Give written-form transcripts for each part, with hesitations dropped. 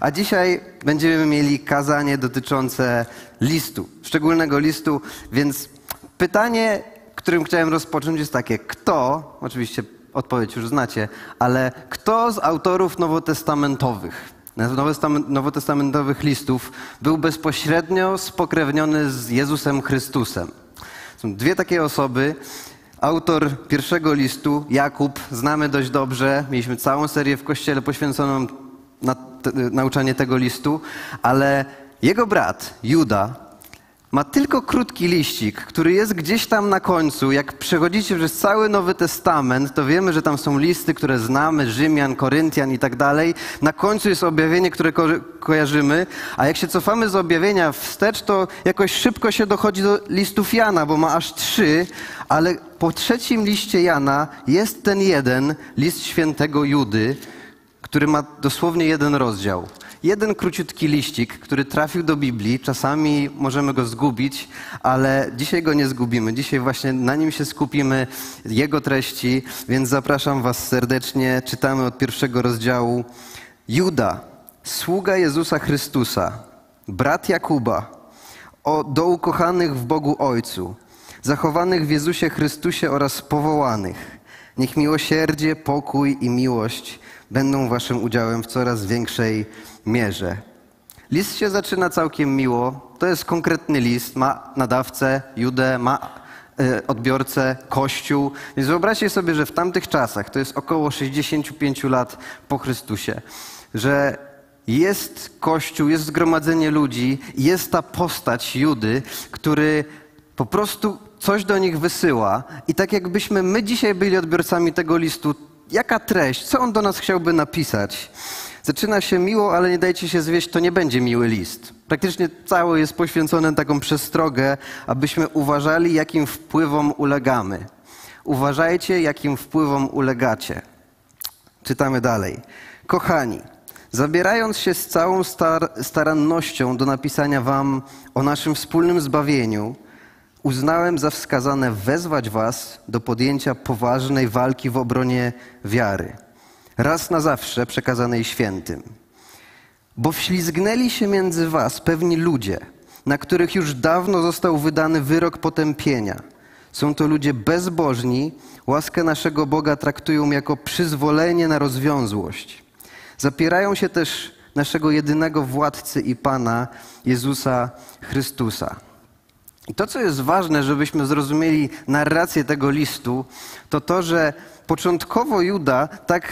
A dzisiaj będziemy mieli kazanie dotyczące listu, szczególnego listu, więc pytanie, którym chciałem rozpocząć, jest takie: kto, oczywiście odpowiedź już znacie, ale kto z autorów nowotestamentowych listów był bezpośrednio spokrewniony z Jezusem Chrystusem? Są dwie takie osoby. Autor pierwszego listu, Jakub, znamy dość dobrze. Mieliśmy całą serię w Kościele poświęconą na nauczanie tego listu, ale jego brat, Juda, ma tylko krótki liścik, który jest gdzieś tam na końcu. Jak przechodzicie przez cały Nowy Testament, to wiemy, że tam są listy, które znamy, Rzymian, Koryntian i tak dalej. Na końcu jest objawienie, które kojarzymy, a jak się cofamy z objawienia wstecz, to jakoś szybko się dochodzi do listów Jana, bo ma aż 3, ale po trzecim liście Jana jest ten jeden, list świętego Judy, który ma dosłownie 1 rozdział. Jeden króciutki liścik, który trafił do Biblii. Czasami możemy go zgubić, ale dzisiaj go nie zgubimy. Dzisiaj właśnie na nim się skupimy, jego treści, więc zapraszam was serdecznie. Czytamy od 1 rozdziału. Juda, sługa Jezusa Chrystusa, brat Jakuba, do ukochanych w Bogu Ojcu, zachowanych w Jezusie Chrystusie oraz powołanych. Niech miłosierdzie, pokój i miłość będą waszym udziałem w coraz większej mierze. List się zaczyna całkiem miło. To jest konkretny list. Ma nadawcę, Judę, ma odbiorcę, Kościół. Więc wyobraźcie sobie, że w tamtych czasach, to jest około 65 lat po Chrystusie, że jest Kościół, jest zgromadzenie ludzi, jest ta postać Judy, który po prostu coś do nich wysyła. I tak jakbyśmy my dzisiaj byli odbiorcami tego listu, jaka treść? Co on do nas chciałby napisać? Zaczyna się miło, ale nie dajcie się zwieść, to nie będzie miły list. Praktycznie cały jest poświęcony na taką przestrogę, abyśmy uważali, jakim wpływom ulegamy. Uważajcie, jakim wpływom ulegacie. Czytamy dalej. Kochani, zabierając się z całą starannością do napisania wam o naszym wspólnym zbawieniu, uznałem za wskazane wezwać was do podjęcia poważnej walki w obronie wiary, raz na zawsze przekazanej świętym. Bo wślizgnęli się między was pewni ludzie, na których już dawno został wydany wyrok potępienia. Są to ludzie bezbożni, łaskę naszego Boga traktują jako przyzwolenie na rozwiązłość. Zapierają się też naszego jedynego władcy i Pana, Jezusa Chrystusa. I to, co jest ważne, żebyśmy zrozumieli narrację tego listu, to to, że początkowo Juda,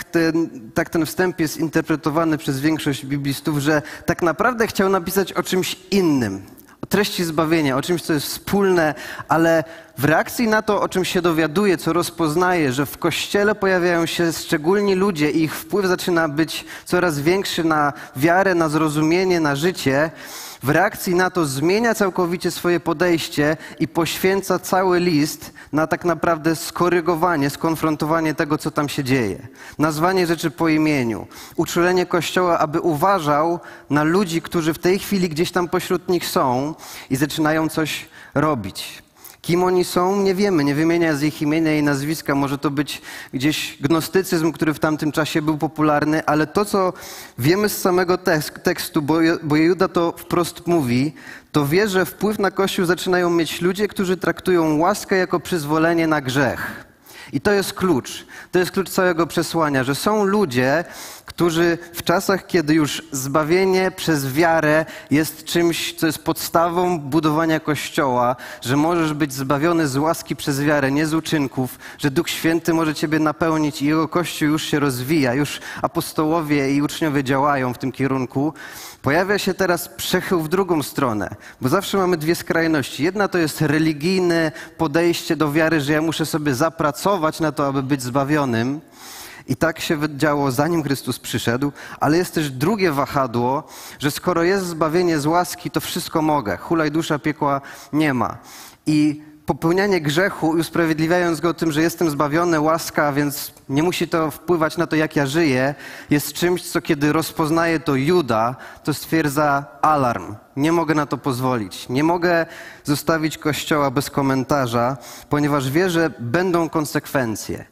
tak ten wstęp jest interpretowany przez większość biblistów, że tak naprawdę chciał napisać o czymś innym, o treści zbawienia, o czymś, co jest wspólne, ale w reakcji na to, o czym się dowiaduje, co rozpoznaje, że w Kościele pojawiają się szczególni ludzie i ich wpływ zaczyna być coraz większy na wiarę, na zrozumienie, na życie, w reakcji na to zmienia całkowicie swoje podejście i poświęca cały list na tak naprawdę skorygowanie, skonfrontowanie tego, co tam się dzieje. Nazwanie rzeczy po imieniu. Uczulenie Kościoła, aby uważał na ludzi, którzy w tej chwili gdzieś tam pośród nich są i zaczynają coś robić. Kim oni są, nie wiemy, nie wymienia z ich imienia i nazwiska. Może to być gdzieś gnostycyzm, który w tamtym czasie był popularny, ale to, co wiemy z samego tekstu, bo Juda to wprost mówi, to wie, że wpływ na Kościół zaczynają mieć ludzie, którzy traktują łaskę jako przyzwolenie na grzech. I to jest klucz. To jest klucz całego przesłania, że są ludzie, którzy w czasach, kiedy już zbawienie przez wiarę jest czymś, co jest podstawą budowania Kościoła, że możesz być zbawiony z łaski przez wiarę, nie z uczynków, że Duch Święty może ciebie napełnić i jego Kościół już się rozwija, już apostołowie i uczniowie działają w tym kierunku. Pojawia się teraz przechył w drugą stronę, bo zawsze mamy dwie skrajności. Jedna to jest religijne podejście do wiary, że ja muszę sobie zapracować na to, aby być zbawionym. I tak się działo, zanim Chrystus przyszedł, ale jest też drugie wahadło, że skoro jest zbawienie z łaski, to wszystko mogę. Hulaj dusza, piekła nie ma. I popełnianie grzechu i usprawiedliwiając go tym, że jestem zbawiony, łaska, więc nie musi to wpływać na to, jak ja żyję, jest czymś, co kiedy rozpoznaje to Juda, to stwierdza alarm. Nie mogę na to pozwolić. Nie mogę zostawić Kościoła bez komentarza, ponieważ wie, że będą konsekwencje.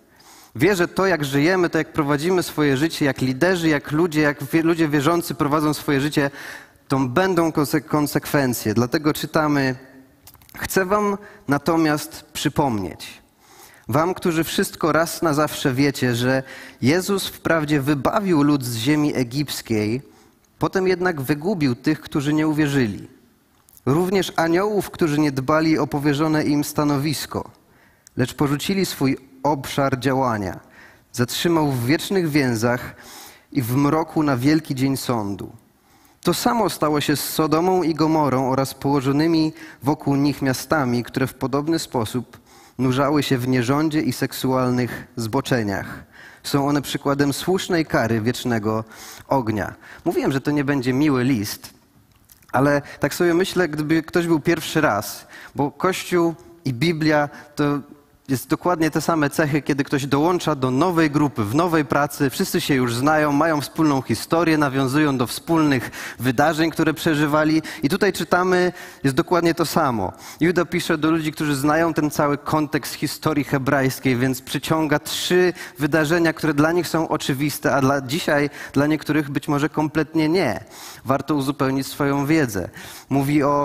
Wie, że to, jak żyjemy, to jak prowadzimy swoje życie, jak liderzy, jak ludzie wierzący prowadzą swoje życie, to będą konsekwencje. Dlatego czytamy: chcę wam natomiast przypomnieć, wam, którzy wszystko raz na zawsze wiecie, że Jezus wprawdzie wybawił lud z ziemi egipskiej, potem jednak wygubił tych, którzy nie uwierzyli. Również aniołów, którzy nie dbali o powierzone im stanowisko, lecz porzucili swój obszar działania. Zatrzymał w wiecznych więzach i w mroku na wielki dzień sądu. To samo stało się z Sodomą i Gomorą oraz położonymi wokół nich miastami, które w podobny sposób nurzały się w nierządzie i seksualnych zboczeniach. Są one przykładem słusznej kary wiecznego ognia. Mówiłem, że to nie będzie miły list, ale tak sobie myślę, gdyby ktoś był pierwszy raz, bo Kościół i Biblia to jest dokładnie te same cechy, kiedy ktoś dołącza do nowej grupy, w nowej pracy, wszyscy się już znają, mają wspólną historię, nawiązują do wspólnych wydarzeń, które przeżywali. I tutaj czytamy, jest dokładnie to samo. Juda pisze do ludzi, którzy znają ten cały kontekst historii hebrajskiej, więc przyciąga 3 wydarzenia, które dla nich są oczywiste, a dzisiaj dla niektórych być może kompletnie nie. Warto uzupełnić swoją wiedzę. Mówi o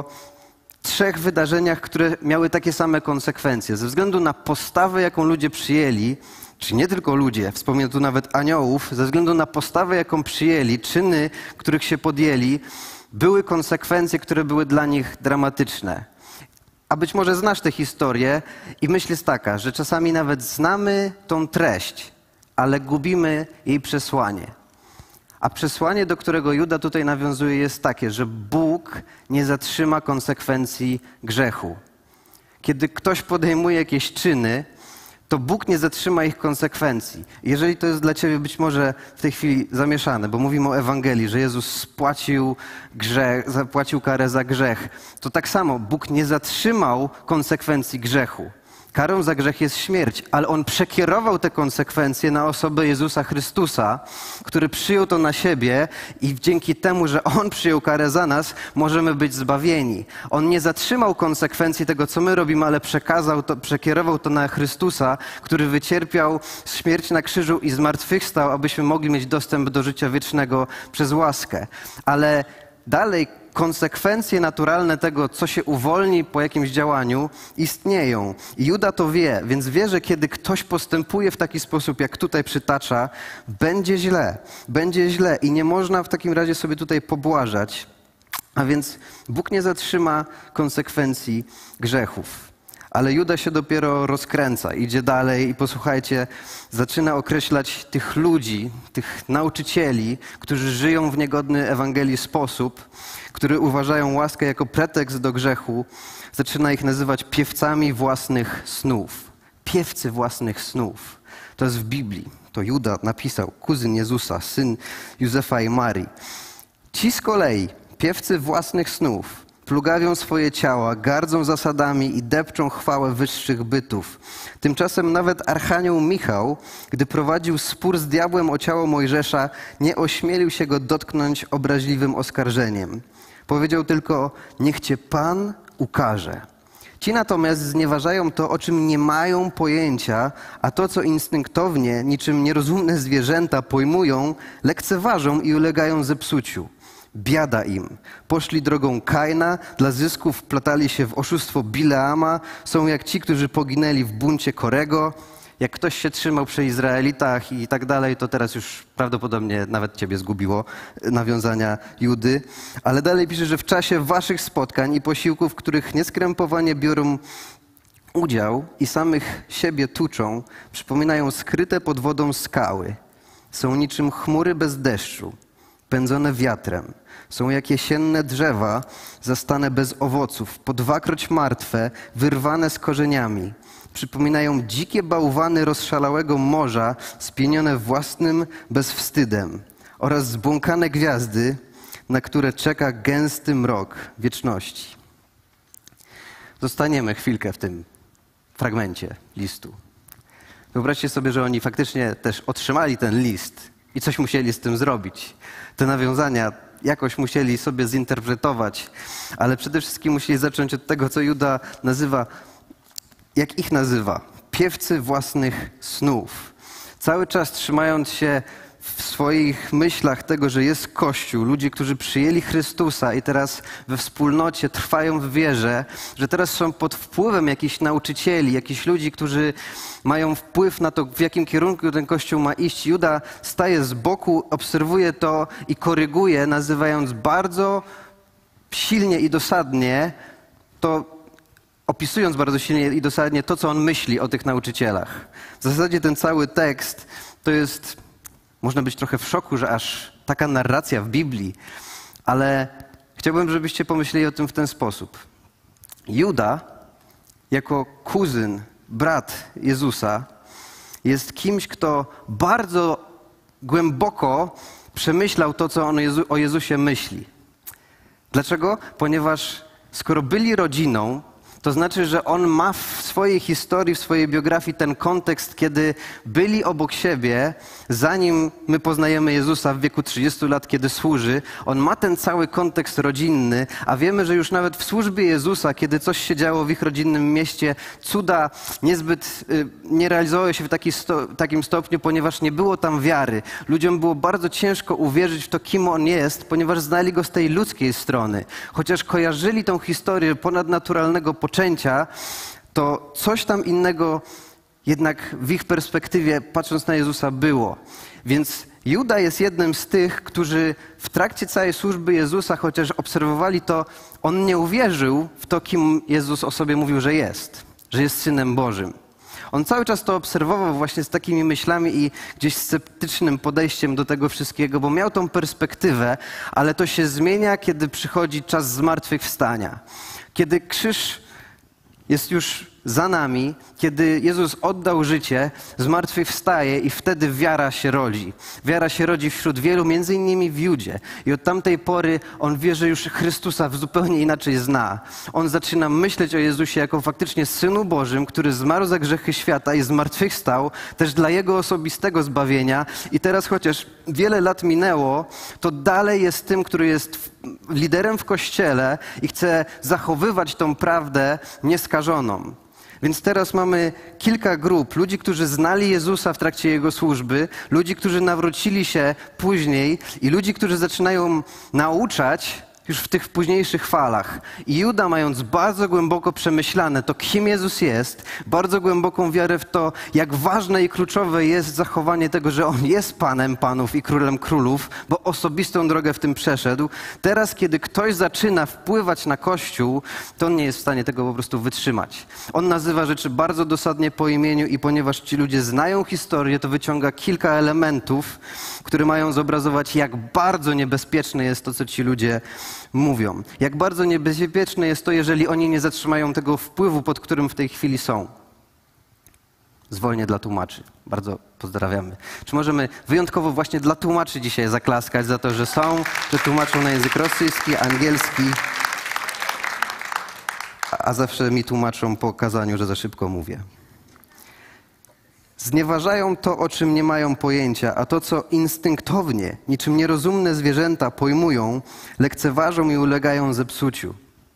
3 wydarzeniach, które miały takie same konsekwencje. Ze względu na postawę, jaką ludzie przyjęli, czy nie tylko ludzie, wspomniano tu nawet aniołów, ze względu na postawę, jaką przyjęli, czyny, których się podjęli, były konsekwencje, które były dla nich dramatyczne. A być może znasz tę historię i myśl jest taka, że czasami nawet znamy tą treść, ale gubimy jej przesłanie. A przesłanie, do którego Juda tutaj nawiązuje, jest takie, że Bóg nie zatrzyma konsekwencji grzechu. Kiedy ktoś podejmuje jakieś czyny, to Bóg nie zatrzyma ich konsekwencji. Jeżeli to jest dla ciebie być może w tej chwili zamieszane, bo mówimy o Ewangelii, że Jezus zapłacił karę za grzech, to tak samo Bóg nie zatrzymał konsekwencji grzechu. Karą za grzech jest śmierć, ale On przekierował te konsekwencje na osobę Jezusa Chrystusa, który przyjął to na siebie i dzięki temu, że On przyjął karę za nas, możemy być zbawieni. On nie zatrzymał konsekwencji tego, co my robimy, ale przekierował to na Chrystusa, który wycierpiał śmierć na krzyżu i zmartwychwstał, abyśmy mogli mieć dostęp do życia wiecznego przez łaskę. Ale dalej konsekwencje naturalne tego, co się uwolni po jakimś działaniu, istnieją. I Juda to wie, więc wie, że kiedy ktoś postępuje w taki sposób, jak tutaj przytacza, będzie źle. Będzie źle i nie można w takim razie sobie tutaj pobłażać. A więc Bóg nie zatrzyma konsekwencji grzechów. Ale Juda się dopiero rozkręca, idzie dalej i posłuchajcie, zaczyna określać tych ludzi, tych nauczycieli, którzy żyją w niegodny Ewangelii sposób, którzy uważają łaskę jako pretekst do grzechu. Zaczyna ich nazywać piewcami własnych snów. Piewcy własnych snów. To jest w Biblii. To Juda napisał, kuzyn Jezusa, syn Józefa i Marii. Ci z kolei, piewcy własnych snów, plugawią swoje ciała, gardzą zasadami i depczą chwałę wyższych bytów. Tymczasem nawet archanioł Michał, gdy prowadził spór z diabłem o ciało Mojżesza, nie ośmielił się go dotknąć obraźliwym oskarżeniem. Powiedział tylko: niech cię Pan ukarze. Ci natomiast znieważają to, o czym nie mają pojęcia, a to, co instynktownie, niczym nierozumne zwierzęta pojmują, lekceważą i ulegają zepsuciu. Biada im. Poszli drogą Kaina, dla zysków wplatali się w oszustwo Bileama, są jak ci, którzy poginęli w buncie Korego. Jak ktoś się trzymał przy Izraelitach i tak dalej, to teraz już prawdopodobnie nawet ciebie zgubiło nawiązania Judy. Ale dalej pisze, że w czasie waszych spotkań i posiłków, w których nieskrępowanie biorą udział i samych siebie tuczą, przypominają skryte pod wodą skały. Są niczym chmury bez deszczu, pędzone wiatrem. Są jak jesienne drzewa, zastane bez owoców, po 2-kroć martwe, wyrwane z korzeniami. Przypominają dzikie bałwany rozszalałego morza, spienione własnym bezwstydem, oraz zbłąkane gwiazdy, na które czeka gęsty mrok wieczności. Zostaniemy chwilkę w tym fragmencie listu. Wyobraźcie sobie, że oni faktycznie też otrzymali ten list i coś musieli z tym zrobić. Te nawiązania jakoś musieli sobie zinterpretować, ale przede wszystkim musieli zacząć od tego, co Juda nazywa, jak ich nazywa, piewcy własnych snów. Cały czas trzymając się w swoich myślach tego, że jest Kościół, ludzie, którzy przyjęli Chrystusa i teraz we wspólnocie trwają w wierze, że teraz są pod wpływem jakichś nauczycieli, jakichś ludzi, którzy mają wpływ na to, w jakim kierunku ten Kościół ma iść. Juda staje z boku, obserwuje to i koryguje, nazywając bardzo silnie i dosadnie to, opisując bardzo silnie i dosadnie to, co on myśli o tych nauczycielach. W zasadzie ten cały tekst to jest, można być trochę w szoku, że aż taka narracja w Biblii, ale chciałbym, żebyście pomyśleli o tym w ten sposób. Juda, jako kuzyn, brat Jezusa, jest kimś, kto bardzo głęboko przemyślał to, co on o Jezusie myśli. Dlaczego? Ponieważ skoro byli rodziną, to znaczy, że on ma w swojej historii, w swojej biografii ten kontekst, kiedy byli obok siebie, zanim my poznajemy Jezusa w wieku 30 lat, kiedy służy. On ma ten cały kontekst rodzinny, a wiemy, że już nawet w służbie Jezusa, kiedy coś się działo w ich rodzinnym mieście, cuda niezbyt nie realizowały się w takim stopniu, ponieważ nie było tam wiary. Ludziom było bardzo ciężko uwierzyć w to, kim on jest, ponieważ znali go z tej ludzkiej strony. Chociaż kojarzyli tą historię ponadnaturalnego poczęcia, to coś tam innego jednak w ich perspektywie, patrząc na Jezusa, było. Więc Juda jest jednym z tych, którzy w trakcie całej służby Jezusa, chociaż obserwowali to, on nie uwierzył w to, kim Jezus o sobie mówił, że jest Synem Bożym. On cały czas to obserwował właśnie z takimi myślami i gdzieś sceptycznym podejściem do tego wszystkiego, bo miał tą perspektywę, ale to się zmienia, kiedy przychodzi czas zmartwychwstania. Kiedy krzyż jest już za nami, kiedy Jezus oddał życie, zmartwychwstaje i wtedy wiara się rodzi. Wiara się rodzi wśród wielu, między innymi w Judzie. I od tamtej pory on wie, że już Chrystusa zupełnie inaczej zna. On zaczyna myśleć o Jezusie jako faktycznie Synu Bożym, który zmarł za grzechy świata i zmartwychwstał też dla jego osobistego zbawienia. I teraz chociaż wiele lat minęło, to dalej jest tym, który jest liderem w Kościele i chce zachowywać tą prawdę nieskażoną. Więc teraz mamy kilka grup, ludzi, którzy znali Jezusa w trakcie Jego służby, ludzi, którzy nawrócili się później i ludzi, którzy zaczynają nauczać już w tych późniejszych falach. I Juda, mając bardzo głęboko przemyślane to, kim Jezus jest, bardzo głęboką wiarę w to, jak ważne i kluczowe jest zachowanie tego, że On jest Panem Panów i Królem Królów, bo osobistą drogę w tym przeszedł. Teraz, kiedy ktoś zaczyna wpływać na Kościół, to on nie jest w stanie tego po prostu wytrzymać. On nazywa rzeczy bardzo dosadnie po imieniu i ponieważ ci ludzie znają historię, to wyciąga kilka elementów, które mają zobrazować, jak bardzo niebezpieczne jest to, co ci ludzie mówią. Jak bardzo niebezpieczne jest to, jeżeli oni nie zatrzymają tego wpływu, pod którym w tej chwili są. Zwolnię dla tłumaczy. Bardzo pozdrawiamy. Czy możemy wyjątkowo właśnie dla tłumaczy dzisiaj zaklaskać za to, że są, że tłumaczą na język rosyjski, angielski, a zawsze mi tłumaczą po kazaniu, że za szybko mówię. Znieważają to, o czym nie mają pojęcia, a to, co instynktownie, niczym nierozumne zwierzęta pojmują, lekceważą i ulegają zepsuciu.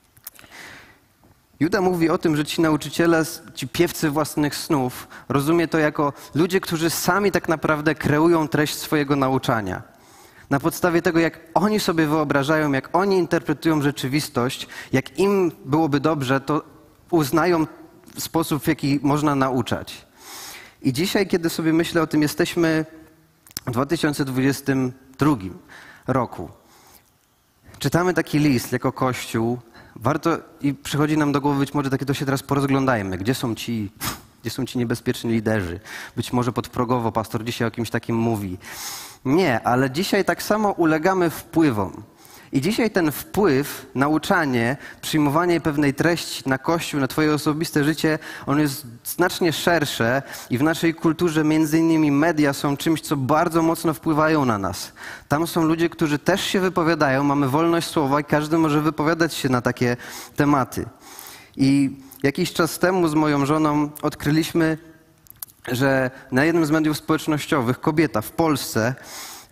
Juda mówi o tym, że ci nauczyciele, ci piewcy własnych snów, rozumie to jako ludzie, którzy sami tak naprawdę kreują treść swojego nauczania. Na podstawie tego, jak oni sobie wyobrażają, jak oni interpretują rzeczywistość, jak im byłoby dobrze, to uznają sposób, w jaki można nauczać. I dzisiaj, kiedy sobie myślę o tym, jesteśmy w 2022 roku. Czytamy taki list jako Kościół. Warto i przychodzi nam do głowy być może takie, to się teraz porozglądajmy. Gdzie są ci niebezpieczni liderzy? Być może podprogowo pastor dzisiaj o kimś takim mówi. Nie, ale dzisiaj tak samo ulegamy wpływom. I dzisiaj ten wpływ, nauczanie, przyjmowanie pewnej treści na Kościół, na twoje osobiste życie, on jest znacznie szersze i w naszej kulturze między innymi media są czymś, co bardzo mocno wpływają na nas. Tam są ludzie, którzy też się wypowiadają, mamy wolność słowa i każdy może wypowiadać się na takie tematy. I jakiś czas temu z moją żoną odkryliśmy, że na jednym z mediów społecznościowych kobieta w Polsce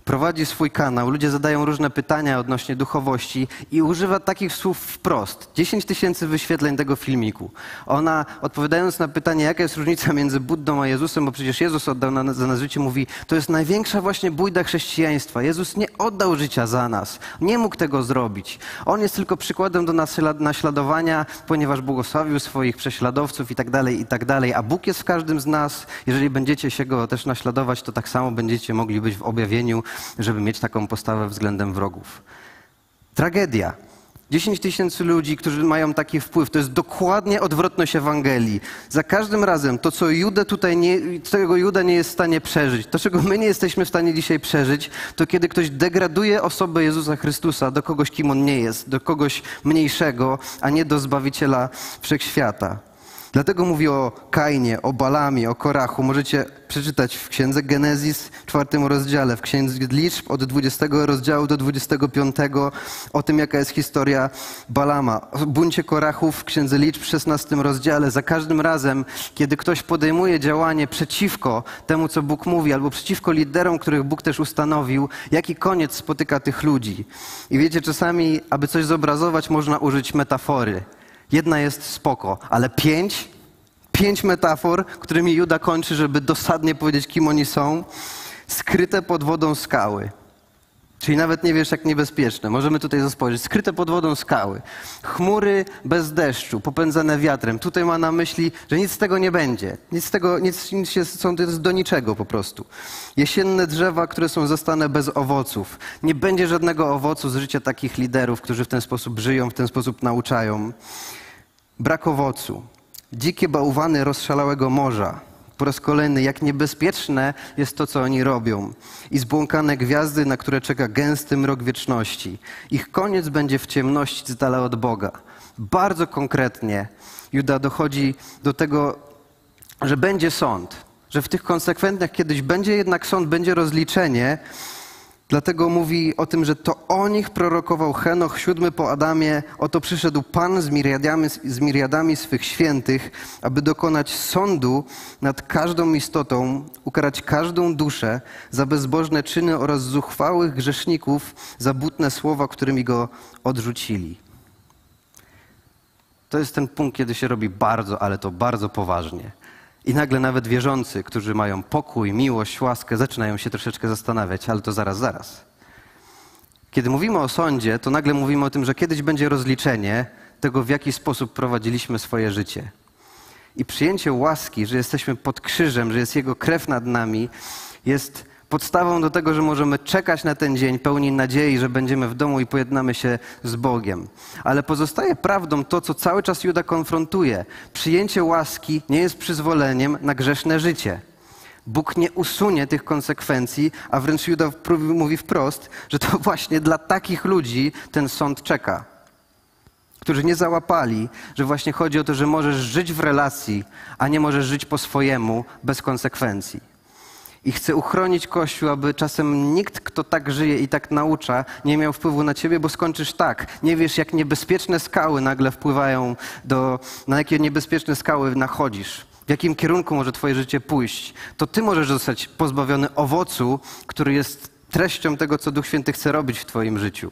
prowadzi swój kanał, ludzie zadają różne pytania odnośnie duchowości i używa takich słów wprost. 10 000 wyświetleń tego filmiku. Ona, odpowiadając na pytanie, jaka jest różnica między Buddą a Jezusem, bo przecież Jezus oddał za nas życie, mówi, to jest największa właśnie bójda chrześcijaństwa. Jezus nie oddał życia za nas. Nie mógł tego zrobić. On jest tylko przykładem do naśladowania, ponieważ błogosławił swoich prześladowców i tak dalej, a Bóg jest w każdym z nas. Jeżeli będziecie się Go też naśladować, to tak samo będziecie mogli być w objawieniu, żeby mieć taką postawę względem wrogów. Tragedia. 10 000 ludzi, którzy mają taki wpływ, to jest dokładnie odwrotność Ewangelii. Za każdym razem to, czego Juda nie jest w stanie przeżyć, to, czego my nie jesteśmy w stanie dzisiaj przeżyć, to kiedy ktoś degraduje osobę Jezusa Chrystusa do kogoś, kim On nie jest, do kogoś mniejszego, a nie do Zbawiciela Wszechświata. Dlatego mówi o Kainie, o Balamie, o Korachu. Możecie przeczytać w Księdze Genezis, w 4 rozdziale, w Księdze Liczb od 20 rozdziału do 25 o tym, jaka jest historia Balama. O buncie Korachów w Księdze Liczb w 16 rozdziale. Za każdym razem, kiedy ktoś podejmuje działanie przeciwko temu, co Bóg mówi, albo przeciwko liderom, których Bóg też ustanowił, jaki koniec spotyka tych ludzi. I wiecie, czasami, aby coś zobrazować, można użyć metafory. Jedna jest spoko, ale 5 metafor, którymi Juda kończy, żeby dosadnie powiedzieć, kim oni są, skryte pod wodą skały. Czyli nawet nie wiesz, jak niebezpieczne. Możemy tutaj spojrzeć. Skryte pod wodą skały. Chmury bez deszczu, popędzane wiatrem. Tutaj ma na myśli, że nic z tego nie będzie. To jest do niczego po prostu. Jesienne drzewa, które są zastane bez owoców. Nie będzie żadnego owocu z życia takich liderów, którzy w ten sposób żyją, w ten sposób nauczają. Brak owocu. Dzikie bałwany rozszalałego morza. Po raz kolejny, jak niebezpieczne jest to, co oni robią. I zbłąkane gwiazdy, na które czeka gęsty mrok wieczności. Ich koniec będzie w ciemności z dala od Boga. Bardzo konkretnie Juda dochodzi do tego, że będzie sąd. Że w tych konsekwencjach kiedyś będzie jednak sąd, będzie rozliczenie. Dlatego mówi o tym, że to o nich prorokował Henoch, 7 po Adamie. Oto przyszedł Pan z miriadami swych świętych, aby dokonać sądu nad każdą istotą, ukarać każdą duszę za bezbożne czyny oraz zuchwałych grzeszników za butne słowa, którymi go odrzucili. To jest ten punkt, kiedy się robi bardzo, ale to bardzo poważnie. I nagle nawet wierzący, którzy mają pokój, miłość, łaskę, zaczynają się troszeczkę zastanawiać, ale to zaraz. Kiedy mówimy o sądzie, to nagle mówimy o tym, że kiedyś będzie rozliczenie tego, w jaki sposób prowadziliśmy swoje życie. I przyjęcie łaski, że jesteśmy pod krzyżem, że jest Jego krew nad nami, jest podstawą do tego, że możemy czekać na ten dzień pełni nadziei, że będziemy w domu i pojednamy się z Bogiem. Ale pozostaje prawdą to, co cały czas Juda konfrontuje. Przyjęcie łaski nie jest przyzwoleniem na grzeszne życie. Bóg nie usunie tych konsekwencji, a wręcz Juda mówi wprost, że to właśnie dla takich ludzi ten sąd czeka. Którzy nie załapali, że właśnie chodzi o to, że możesz żyć w relacji, a nie możesz żyć po swojemu, bez konsekwencji. I chce uchronić Kościół, aby czasem nikt, kto tak żyje i tak naucza, nie miał wpływu na ciebie, bo skończysz tak. Nie wiesz, jak niebezpieczne skały nagle wpływają na jakie niebezpieczne skały nachodzisz. W jakim kierunku może twoje życie pójść. To ty możesz zostać pozbawiony owocu, który jest treścią tego, co Duch Święty chce robić w twoim życiu.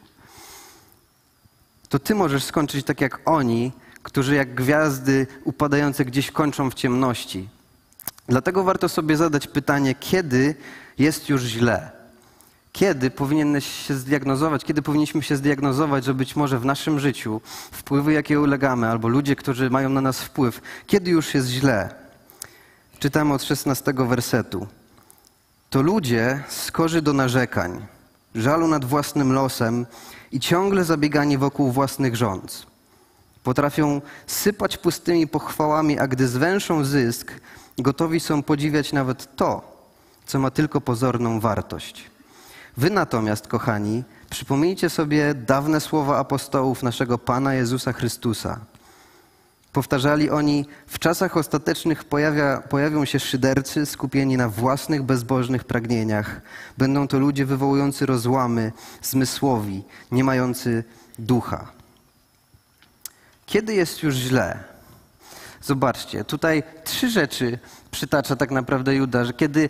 To ty możesz skończyć tak jak oni, którzy jak gwiazdy upadające gdzieś kończą w ciemności. Dlatego warto sobie zadać pytanie, kiedy jest już źle? Kiedy powinieneś się zdiagnozować, kiedy powinniśmy się zdiagnozować, że być może w naszym życiu wpływy, jakie ulegamy, albo ludzie, którzy mają na nas wpływ, kiedy już jest źle? Czytamy od 16 wersetu. To ludzie skorzy do narzekań, żalu nad własnym losem i ciągle zabiegani wokół własnych rządz. Potrafią sypać pustymi pochwałami, a gdy zwęszą zysk, gotowi są podziwiać nawet to, co ma tylko pozorną wartość. Wy natomiast, kochani, przypomnijcie sobie dawne słowa apostołów naszego Pana Jezusa Chrystusa. Powtarzali oni, w czasach ostatecznych pojawią się szydercy skupieni na własnych bezbożnych pragnieniach. Będą to ludzie wywołujący rozłamy, zmysłowi, nie mający ducha. Kiedy jest już źle? Zobaczcie, tutaj 3 rzeczy przytacza tak naprawdę Juda, że kiedy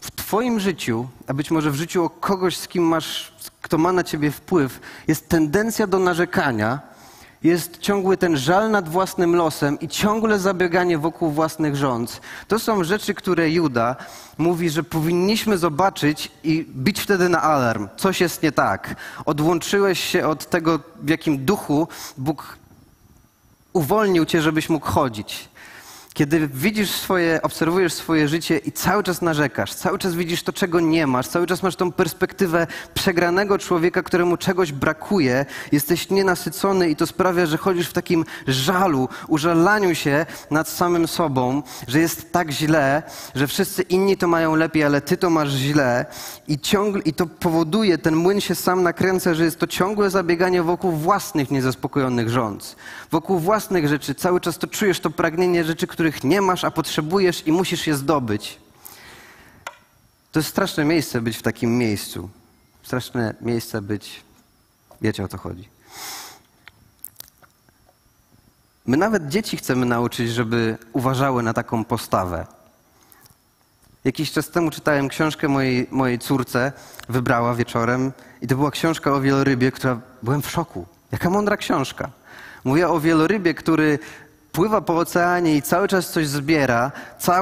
w twoim życiu, a być może w życiu kogoś, kto ma na ciebie wpływ, jest tendencja do narzekania, jest ciągły ten żal nad własnym losem i ciągle zabieganie wokół własnych rządz. To są rzeczy, które Juda mówi, że powinniśmy zobaczyć i bić wtedy na alarm. Coś jest nie tak. Odłączyłeś się od tego, w jakim duchu Bóg uwolnił cię, żebyś mógł chodzić. Kiedy obserwujesz swoje życie i cały czas narzekasz, cały czas widzisz to, czego nie masz, cały czas masz tą perspektywę przegranego człowieka, któremu czegoś brakuje, jesteś nienasycony i to sprawia, że chodzisz w takim żalu, użalaniu się nad samym sobą, że jest tak źle, że wszyscy inni to mają lepiej, ale ty to masz źle i to powoduje, ten młyn się sam nakręca, że jest to ciągłe zabieganie wokół własnych niezaspokojonych rządz, wokół własnych rzeczy, cały czas to czujesz to pragnienie rzeczy, których nie masz, a potrzebujesz i musisz je zdobyć. To jest straszne miejsce być w takim miejscu. Straszne miejsce być, wiecie o co chodzi. My nawet dzieci chcemy nauczyć, żeby uważały na taką postawę. Jakiś czas temu czytałem książkę mojej córce, wybrała wieczorem i to była książka o wielorybie, byłem w szoku. Jaka mądra książka. Mówiła o wielorybie, który pływa po oceanie i cały czas coś zbiera.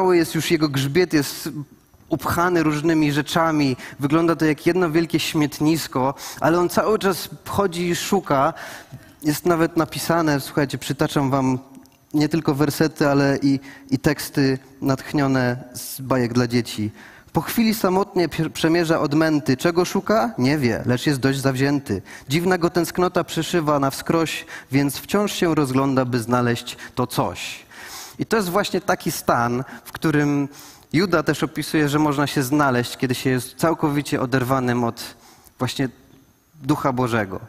Jego grzbiet jest upchany różnymi rzeczami. Wygląda to jak jedno wielkie śmietnisko, ale on cały czas chodzi i szuka. Jest nawet napisane, słuchajcie, przytaczam wam nie tylko wersety, ale i teksty natchnione z bajek dla dzieci. Po chwili samotnie przemierza odmęty. Czego szuka? Nie wie, lecz jest dość zawzięty. Dziwna go tęsknota przeszywa na wskroś, więc wciąż się rozgląda, by znaleźć to coś. I to jest właśnie taki stan, w którym Juda też opisuje, że można się znaleźć, kiedy się jest całkowicie oderwanym od właśnie Ducha Bożego.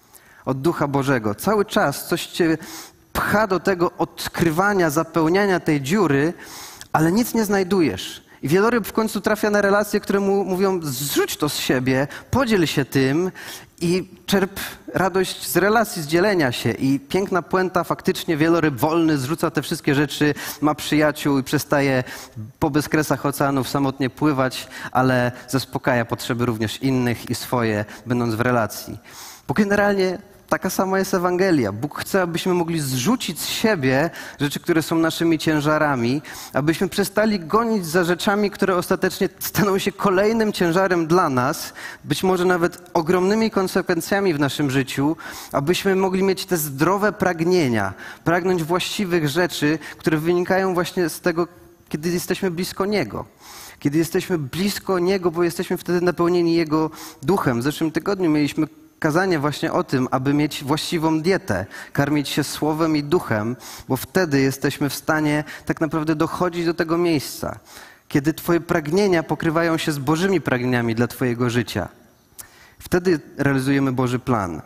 Od Ducha Bożego. Cały czas coś cię pcha do tego odkrywania, zapełniania tej dziury, ale nic nie znajdujesz. I wieloryb w końcu trafia na relacje, które mu mówią: zrzuć to z siebie, podziel się tym i czerp radość z relacji, z dzielenia się. I piękna puenta, faktycznie wieloryb wolny zrzuca te wszystkie rzeczy, ma przyjaciół i przestaje po bezkresach oceanów samotnie pływać, ale zaspokaja potrzeby również innych i swoje, będąc w relacji. Bo generalnie taka sama jest Ewangelia. Bóg chce, abyśmy mogli zrzucić z siebie rzeczy, które są naszymi ciężarami, abyśmy przestali gonić za rzeczami, które ostatecznie staną się kolejnym ciężarem dla nas, być może nawet ogromnymi konsekwencjami w naszym życiu, abyśmy mogli mieć te zdrowe pragnienia, pragnąć właściwych rzeczy, które wynikają właśnie z tego, kiedy jesteśmy blisko Niego. Kiedy jesteśmy blisko Niego, bo jesteśmy wtedy napełnieni Jego duchem. W zeszłym tygodniu mieliśmy kazanie właśnie o tym, aby mieć właściwą dietę, karmić się słowem i duchem, bo wtedy jesteśmy w stanie tak naprawdę dochodzić do tego miejsca, kiedy twoje pragnienia pokrywają się z Bożymi pragnieniami dla twojego życia. Wtedy realizujemy Boży plan.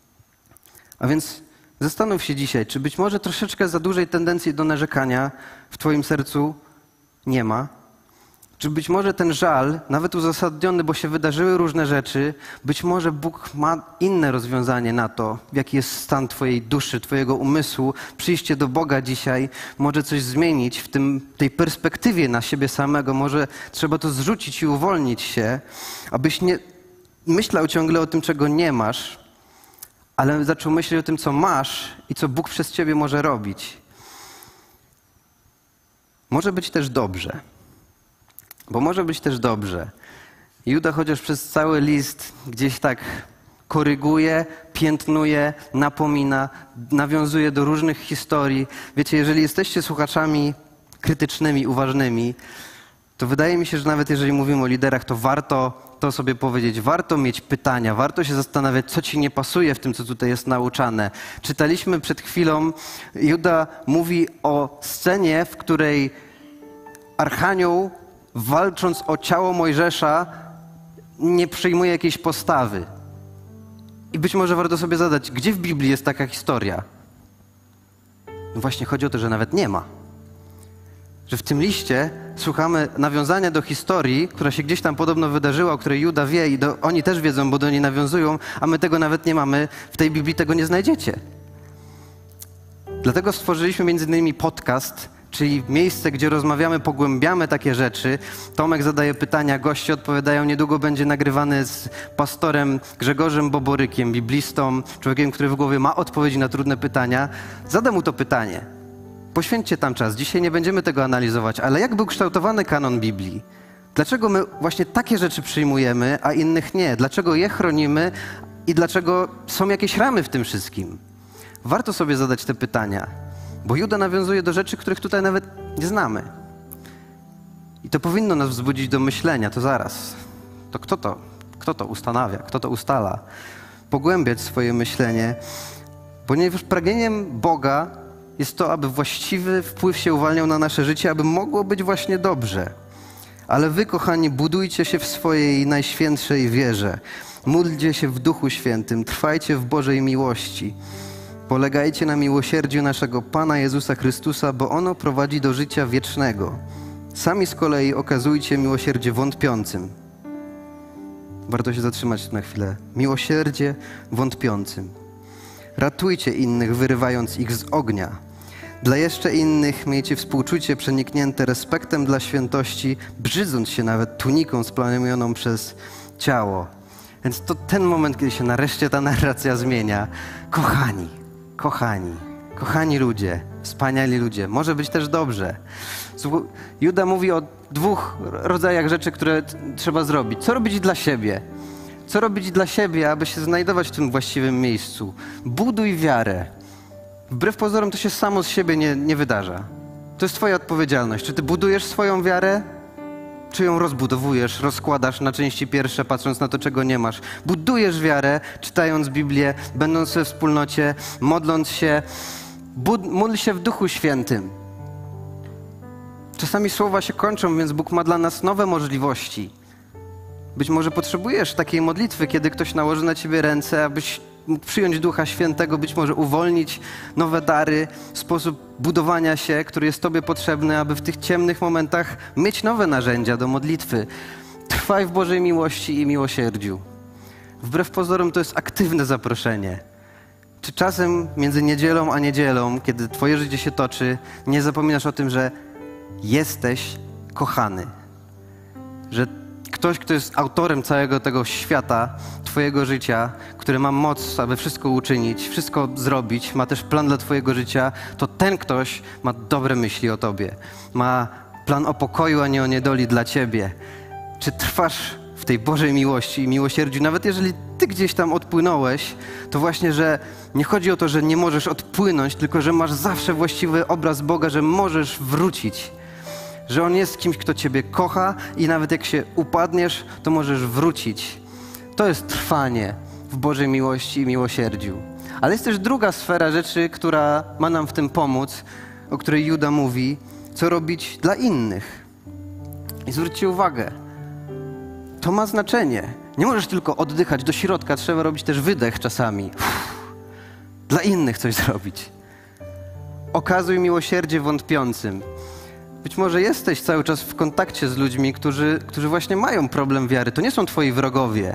A więc zastanów się dzisiaj, czy być może troszeczkę za dużej tendencji do narzekania w twoim sercu nie ma? Czy być może ten żal, nawet uzasadniony, bo się wydarzyły różne rzeczy, być może Bóg ma inne rozwiązanie na to, jaki jest stan twojej duszy, twojego umysłu. Przyjście do Boga dzisiaj może coś zmienić w tej perspektywie na siebie samego. Może trzeba to zrzucić i uwolnić się, abyś nie myślał ciągle o tym, czego nie masz, ale zaczął myśleć o tym, co masz i co Bóg przez ciebie może robić. Może być też dobrze. Bo może być też dobrze. Juda chociaż przez cały list gdzieś tak koryguje, piętnuje, napomina, nawiązuje do różnych historii. Wiecie, jeżeli jesteście słuchaczami krytycznymi, uważnymi, to wydaje mi się, że nawet jeżeli mówimy o liderach, to warto to sobie powiedzieć. Warto mieć pytania, warto się zastanawiać, co ci nie pasuje w tym, co tutaj jest nauczane. Czytaliśmy przed chwilą, Juda mówi o scenie, w której archanioł, walcząc o ciało Mojżesza, nie przyjmuje jakiejś postawy. I być może warto sobie zadać, gdzie w Biblii jest taka historia? No właśnie chodzi o to, że nawet nie ma. Że w tym liście słuchamy nawiązania do historii, która się gdzieś tam podobno wydarzyła, o której Juda wie i oni też wiedzą, bo do niej nawiązują, a my tego nawet nie mamy. W tej Biblii tego nie znajdziecie. Dlatego stworzyliśmy między innymi podcast czyli miejsce, gdzie rozmawiamy, pogłębiamy takie rzeczy. Tomek zadaje pytania, goście odpowiadają. Niedługo będzie nagrywany z pastorem Grzegorzem Boborykiem, biblistą, człowiekiem, który w głowie ma odpowiedzi na trudne pytania. Zadam mu to pytanie. Poświęćcie tam czas. Dzisiaj nie będziemy tego analizować, ale jak był kształtowany kanon Biblii? Dlaczego my właśnie takie rzeczy przyjmujemy, a innych nie? Dlaczego je chronimy i dlaczego są jakieś ramy w tym wszystkim? Warto sobie zadać te pytania, bo Juda nawiązuje do rzeczy, których tutaj nawet nie znamy. I to powinno nas wzbudzić do myślenia. To zaraz. To kto to ustanawia? Kto to ustala? Pogłębiać swoje myślenie, ponieważ pragnieniem Boga jest to, aby właściwy wpływ się uwalniał na nasze życie, aby mogło być właśnie dobrze. Ale wy, kochani, budujcie się w swojej najświętszej wierze. Módlcie się w Duchu Świętym, trwajcie w Bożej miłości. Polegajcie na miłosierdziu naszego Pana Jezusa Chrystusa, bo ono prowadzi do życia wiecznego. Sami z kolei okazujcie miłosierdzie wątpiącym. Warto się zatrzymać na chwilę. Miłosierdzie wątpiącym. Ratujcie innych, wyrywając ich z ognia. Dla jeszcze innych miejcie współczucie przeniknięte respektem dla świętości, brzydząc się nawet tuniką splamioną przez ciało. Więc to ten moment, kiedy się nareszcie ta narracja zmienia. Kochani ludzie, wspaniali ludzie, może być też dobrze. Juda mówi o dwóch rodzajach rzeczy, które trzeba zrobić. Co robić dla siebie? Co robić dla siebie, aby się znajdować w tym właściwym miejscu? Buduj wiarę. Wbrew pozorom to się samo z siebie nie wydarza. To jest twoja odpowiedzialność. Czy ty budujesz swoją wiarę? Czy ją rozbudowujesz, rozkładasz na części pierwsze, patrząc na to, czego nie masz? Budujesz wiarę, czytając Biblię, będąc we wspólnocie, modląc się. Módl się w Duchu Świętym. Czasami słowa się kończą, więc Bóg ma dla nas nowe możliwości. Być może potrzebujesz takiej modlitwy, kiedy ktoś nałoży na ciebie ręce, abyś mógł przyjąć Ducha Świętego, być może uwolnić nowe dary, sposób budowania się, który jest tobie potrzebny, aby w tych ciemnych momentach mieć nowe narzędzia do modlitwy. Trwaj w Bożej miłości i miłosierdziu. Wbrew pozorom to jest aktywne zaproszenie. Czy czasem między niedzielą a niedzielą, kiedy twoje życie się toczy, nie zapominasz o tym, że jesteś kochany? Że ktoś, kto jest autorem całego tego świata, twojego życia, który ma moc, aby wszystko uczynić, wszystko zrobić, ma też plan dla twojego życia, to ten ktoś ma dobre myśli o tobie. Ma plan o pokoju, a nie o niedoli dla ciebie. Czy trwasz w tej Bożej miłości i miłosierdziu? Nawet jeżeli ty gdzieś tam odpłynąłeś, to właśnie, że nie chodzi o to, że nie możesz odpłynąć, tylko że masz zawsze właściwy obraz Boga, że możesz wrócić. Że On jest kimś, kto ciebie kocha i nawet jak się upadniesz, to możesz wrócić. To jest trwanie w Bożej miłości i miłosierdziu. Ale jest też druga sfera rzeczy, która ma nam w tym pomóc, o której Juda mówi, co robić dla innych. I zwróćcie uwagę, to ma znaczenie. Nie możesz tylko oddychać do środka, trzeba robić też wydech czasami. Dla innych coś zrobić. Okazuj miłosierdzie wątpiącym. Być może jesteś cały czas w kontakcie z ludźmi, którzy właśnie mają problem wiary. To nie są twoi wrogowie.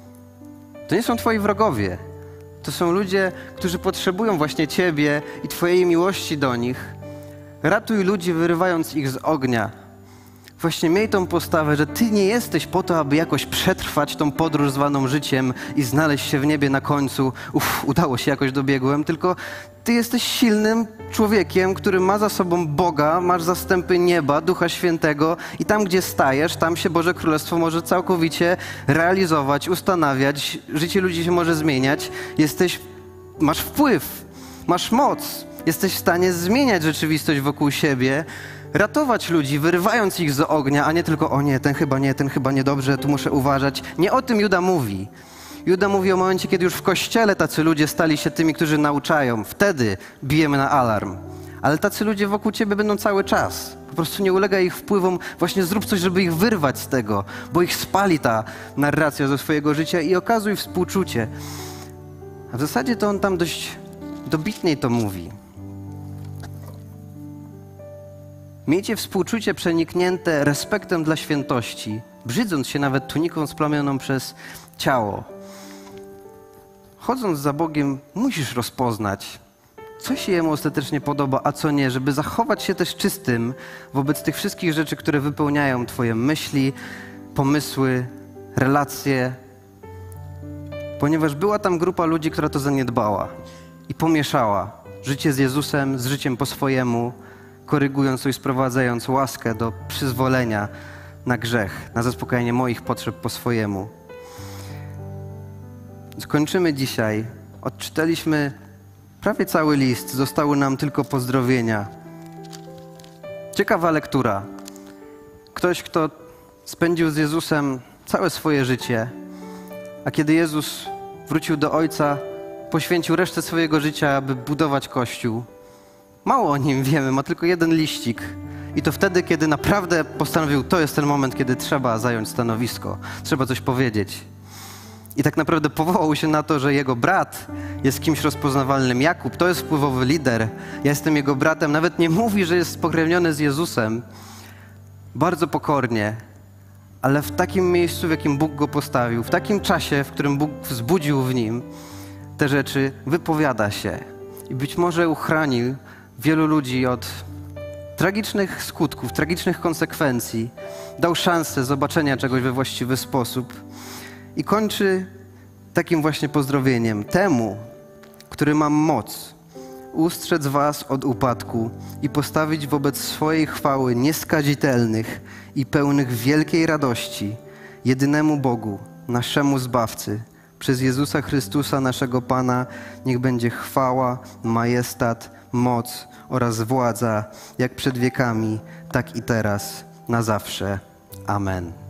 To nie są twoi wrogowie. To są ludzie, którzy potrzebują właśnie ciebie i twojej miłości do nich. Ratuj ludzi, wyrywając ich z ognia. Właśnie miej tą postawę, że ty nie jesteś po to, aby jakoś przetrwać tą podróż zwaną życiem i znaleźć się w niebie na końcu. Udało się, jakoś dobiegłem, tylko ty jesteś silnym człowiekiem, który ma za sobą Boga, masz zastępy nieba, Ducha Świętego i tam, gdzie stajesz, tam się Boże Królestwo może całkowicie realizować, ustanawiać, życie ludzi się może zmieniać. Masz wpływ, masz moc, jesteś w stanie zmieniać rzeczywistość wokół siebie, ratować ludzi, wyrywając ich z ognia, a nie tylko, o nie, ten chyba niedobrze, tu muszę uważać. Nie o tym Juda mówi. Juda mówi o momencie, kiedy już w kościele tacy ludzie stali się tymi, którzy nauczają. Wtedy bijemy na alarm. Ale tacy ludzie wokół ciebie będą cały czas. Po prostu nie ulega ich wpływom. Właśnie zrób coś, żeby ich wyrwać z tego, bo ich spali ta narracja ze swojego życia i okazuj współczucie. A w zasadzie to on tam dość dobitniej to mówi. Miejcie współczucie przeniknięte respektem dla świętości, brzydząc się nawet tuniką splamioną przez ciało. Chodząc za Bogiem, musisz rozpoznać, co się Jemu ostatecznie podoba, a co nie, żeby zachować się też czystym wobec tych wszystkich rzeczy, które wypełniają Twoje myśli, pomysły, relacje. Ponieważ była tam grupa ludzi, która to zaniedbała i pomieszała życie z Jezusem z życiem po swojemu, korygując i sprowadzając łaskę do przyzwolenia na grzech, na zaspokajanie moich potrzeb po swojemu. Skończymy dzisiaj. Odczytaliśmy prawie cały list, zostały nam tylko pozdrowienia. Ciekawa lektura. Ktoś, kto spędził z Jezusem całe swoje życie, a kiedy Jezus wrócił do Ojca, poświęcił resztę swojego życia, aby budować Kościół. Mało o nim wiemy, ma tylko jeden liścik. I to wtedy, kiedy naprawdę postanowił, to jest ten moment, kiedy trzeba zająć stanowisko, trzeba coś powiedzieć. I tak naprawdę powołał się na to, że jego brat jest kimś rozpoznawalnym. Jakub to jest wpływowy lider. Ja jestem jego bratem. Nawet nie mówi, że jest spokrewniony z Jezusem. Bardzo pokornie, ale w takim miejscu, w jakim Bóg go postawił, w takim czasie, w którym Bóg wzbudził w nim te rzeczy, wypowiada się. I być może uchronił wielu ludzi od tragicznych skutków, tragicznych konsekwencji. Dał szansę zobaczenia czegoś we właściwy sposób. I kończy takim właśnie pozdrowieniem. Temu, który ma moc ustrzec was od upadku i postawić wobec swojej chwały nieskazitelnych i pełnych wielkiej radości, jedynemu Bogu, naszemu Zbawcy, przez Jezusa Chrystusa, naszego Pana, niech będzie chwała, majestat, moc oraz władza, jak przed wiekami, tak i teraz, na zawsze. Amen.